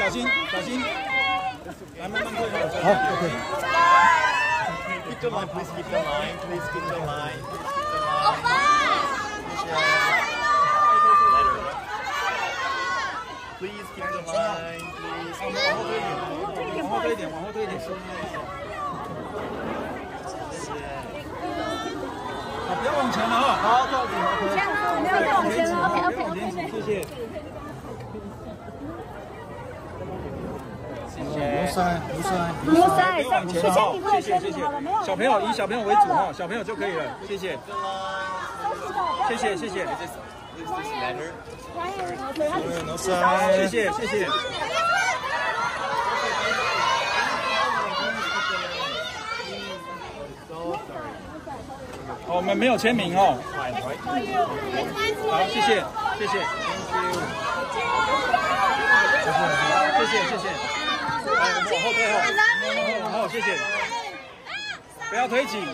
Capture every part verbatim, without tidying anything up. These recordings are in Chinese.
小心，小心。来，慢慢退后。 好 ，OK。 Keep the line, please keep the line, please keep the line. 欧巴，欧巴。 Please keep the line, please. 往后推一点，往后推一点，往后推一点。好，不要往前了哈。好，到底好。 这样子，没有再往前了。OK OK OK。 谢谢。 牛塞，牛塞， 牛塞， 往前谢谢你为我谢谢谢谢。小朋友以小朋友为主哈，小朋友就可以了，谢谢。谢谢谢谢。 牛塞， 谢谢谢谢。哦，我们没有签名哦。好，谢谢谢谢。谢谢谢谢。来，我们往后退后。往后，谢谢。不要推挤。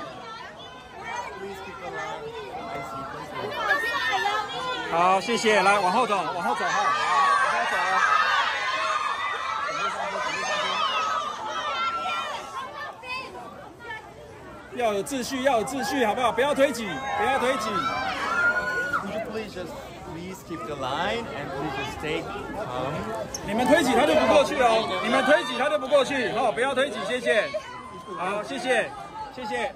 好，谢谢。来，往后走，往后走哈。往后走哦。要有秩序，要有秩序，好不好？不要推挤，不要推挤。 Would you please just please keep the line and please just stay calm? 你们推挤他就不过去哦，你们推挤他就不过去，哦，不要推挤，谢谢。好，谢谢，谢谢。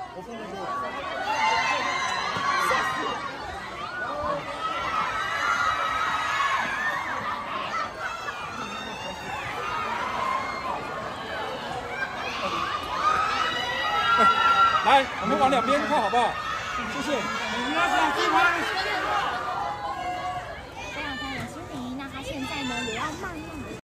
来，我们往两边靠，好不好？谢谢。你要讲计划。 非常非常心灵，那他现在呢也要慢慢的。